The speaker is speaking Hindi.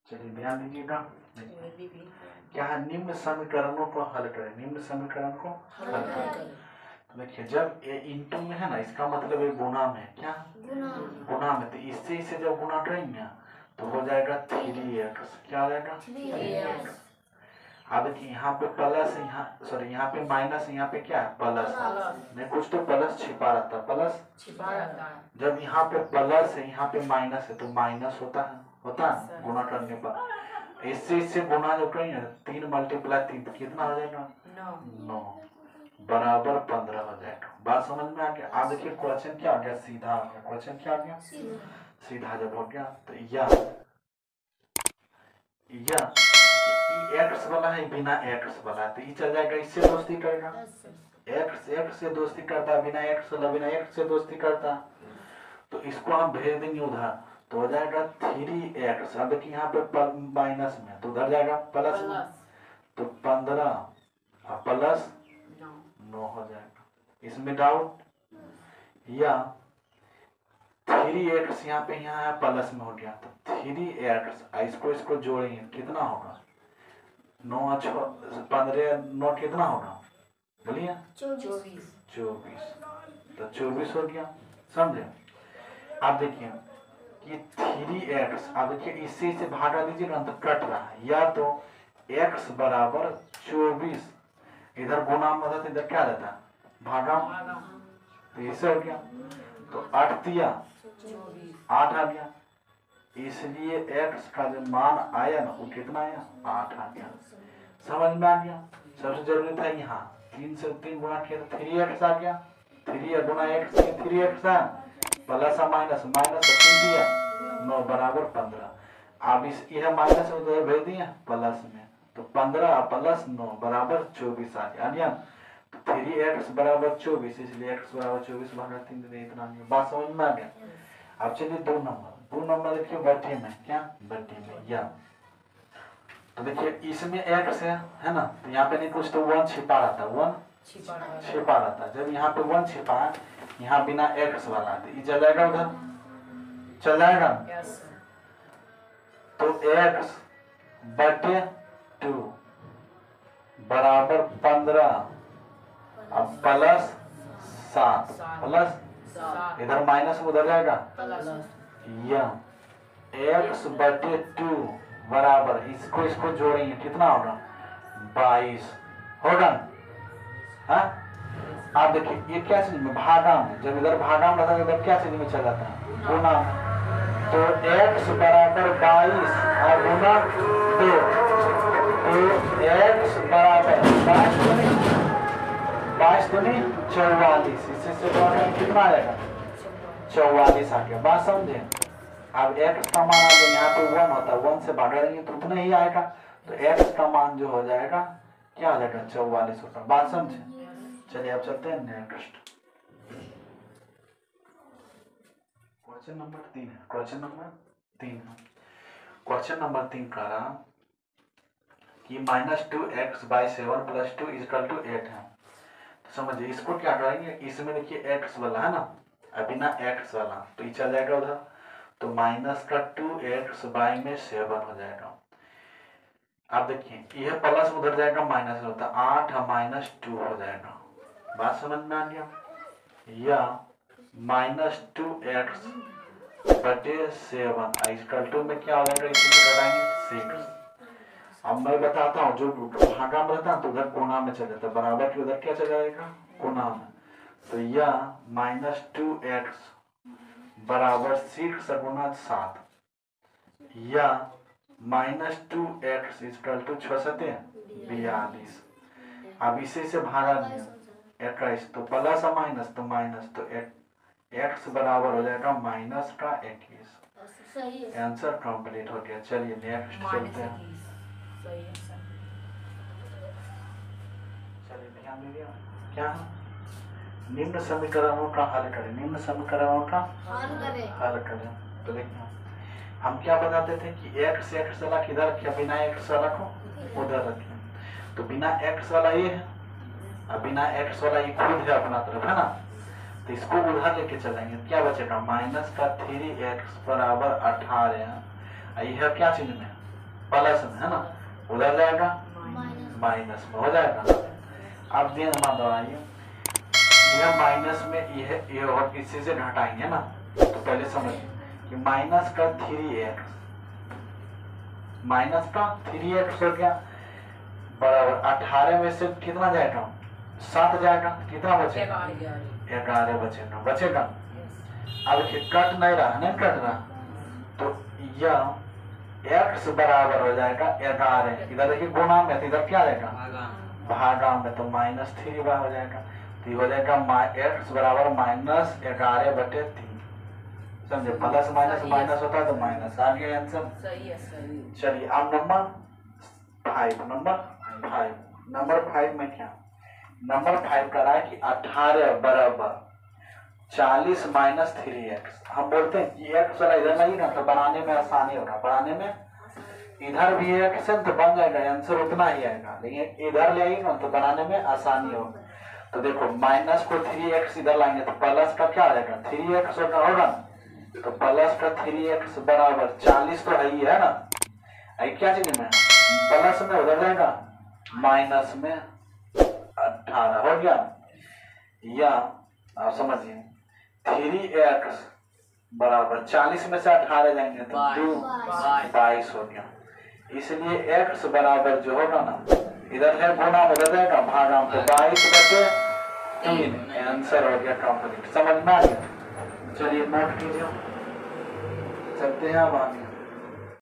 चलिए ध्यान दीजिएगा, क्या है, निम्न समीकरणों को हल करें। निम्न समीकरण को हल करें। तो देखिए जब ए इंटू में है ना, इसका मतलब ये गुना में, क्या गुना में, तो इससे इसे जब गुना करेंगे तो हो जाएगा 3x। क्या हो जाएगा 3x। अब देखिए यहाँ पे प्लस, यहाँ सॉरी यहाँ पे माइनस, यहाँ पे क्या है प्लस। नहीं कुछ तो प्लस छिपा रहता है, प्लस छिपा रहता है। जब यहाँ पे प्लस है यहाँ पे माइनस है तो माइनस होता है गुना करने पर। इससे गुना जो करेंगे 3 मल्टीप्लाई 3 तो कितना हो जाएगा 9 बराबर 15 हो जाएगा। बात समझ में आ गया। आप देखिए क्वेश्चन क्या आ गया, सीधा आ गया। क्वेश्चन क्या आ गया, सीधा जब हो गया तो एक्स वाला है बिना एक्स वाला है तो ये चल जाएगा, इससे दोस्ती करेगा। एक्स से दोस्ती करता है, बिना एक्स वाला बिना एक्स से दोस्ती करता, तो इसको हम भेज देंगे उधर तो हो जाएगा 3x। अब देखिए यहाँ पे माइनस में तो उधर जाएगा प्लस में, तो 15 प्लस 9 हो जाएगा। इसमें डाउट, या 3x यहाँ पे यहाँ है प्लस में हो गया तो 3x, इसको जोड़ेंगे कितना होगा 9 15 9 कितना होगा बोलिए 24। तो 24 हो गया, समझे। आप देखिए कि 3x, अब देखिए इससे भागा दीजिएगा तो कट रहा है, या तो x बराबर 24, इधर गुना मदद इधर क्या रहता है भागा, तो इससे हो गया तो 8 दिया 8 आ गया, इसलिए x का जो मान आया ना वो कितना आया 8 आ गया। समझ में आ गया। सबसे जरूरी था यहाँ 3 से 3 गुना किया तो 3x आ गया, 3 गुना x 3x है, प्लस माइनस माइनस 3 दिया 9 बराबर 15। अब इस यह माइनस उधर भेज दिए प्लस में तो 15 प्लस 9 बराबर 24 आ गया। 3x बराबर 24, इसलिए x बराबर 24 भागा 3 दे इतना आ गया। बात समझ में आ गया। अब चलिए 2 नंबर देखिए बट्टे में, क्या बट्टे में या तो देखिए इसमें x है ना, तो यहाँ पे नहीं कुछ तो 1 छिपा रहता है, 1 छिपा रहता है। जब यहाँ पे 1 छिपा है, यहाँ बिना x वाला तो ये चल जाएगा उधर, चल जाएगा तो x बटे 2 बराबर 15 अब प्लस 7 प्लस इधर माइनस उधर जाएगा, यह x बटे 2 बराबर इसको जोड़ेंगे कितना होगा 22 होगा। हाँ आप देखिए ये क्या चीज में भागा में, जब इधर भागा में रहता है इधर क्या चीज में चल जाता है गुना में, तो x बराबर 22 और गुना 2 तो x बराबर 22 दूनी 44, इससे कितना आएगा 44 आ गया। बात समझे। अब x का मान आ गया, यहाँ पे 1 होता है 1 से भागा देंगे तो उतना ही आएगा, तो x का मान जो हो जाएगा क्या हो जाएगा 44 होता है। बात समझे। चलिए अब चलते हैं नेक्स्ट क्वेश्चन नंबर 3 है। क्वेश्चन नंबर 3 कह रहा कि -2x/7 + 2 = 8 है। तो समझिए इसको क्या करेंगे, इसमें देखिए x वाला है ना, बिना x वाला तो ये चल जाएगा उधर, तो -2x/7 हो जाएगा। अब देखिए यह प्लस उधर जाएगा माइनस होता है 8 - 2 हो जाएगा। बात समझ में आ गया। या -2x/7 = में क्या हो जाएगा, इसमें लगाएंगे 6। अब मैं बताता हूँ जो भागा में रहता है तो उधर कोना में चल जाता है, बराबर के उधर क्या चल जाएगा कोना में, तो यह -2x बराबर 6 गुना 7 या -2x = 6 7 42। अब इसे से भागा दिया 21 तो प्लस और माइनस तो माइनस, तो x बराबर हो जाएगा -21। आंसर कंप्लीट हो गया। चलिए नेक्स्ट चलते हैं। चलिए ध्यान दीजिए क्या निम्न समीकरणों का हल करें। निम्न समीकरणों का हल करें तो देखिए हम क्या बताते थे कि x वाला किधर रखिए, बिना x वाला को उधर रखिए, तो बिना x वाला ये है और बिना x वाला ये खुद है अपना तरफ है ना, तो इसको उधर लेके चलेंगे क्या बचेगा -3x बराबर 18। यह क्या चीज में प्लस में, है ना, उधर जाएगा माइनस में, हो जाएगा। अब ध्यान ना दोहराइए, यह माइनस में ये और इसी से घटाएंगे ना, तो पहले समझिए कि माइनस का 3x, माइनस का 3x हो गया बराबर 18 में से कितना जाएगा, 7 जाएगा, कितना बचेगा, 11 बचेगा। अब कट नहीं रहा, नहीं कट रहा, तो यह x बराबर हो जाएगा 11, इधर देखिए गुणा में, तो इधर क्या आएगा भागा में, तो -3 हो जाएगा। तो हो जाएगा x बराबर -11/3, समझे, प्लस माइनस माइनस होता है तो माइनस आ गया आंसर। सही है। चलिए अब नंबर 5 में क्या, नंबर 5 कह रहा है कि 18 बराबर 40 माइनस 3x। हम बोलते हैं कि x वाला इधर नहीं ना, तो बनाने में आसानी होगा, बनाने में इधर भी x है तो बन जाएगा, आंसर उतना ही आएगा, लेकिन इधर ले आएगा तो बनाने में आसानी होगा। तो देखो माइनस को 3x इधर लाएंगे तो प्लस का क्या आ जाएगा, 3x होगा, तो प्लस का 3x बराबर 40 तो है ही है ना, आई क्या चीज में प्लस में उधर जाएगा माइनस में 18 हो गया। या आप समझिए 3x बराबर 40 में से 18 जाएंगे तो 22 हो गया। इसलिए x बराबर जो होगा ना, इधर है गुना उधर जाएगा भागा, तो 22 बचे 3, आंसर हो गया कंप्लीट। समझ में आ गया? चलिए नोट कीजिए, चलते हैं अब आगे।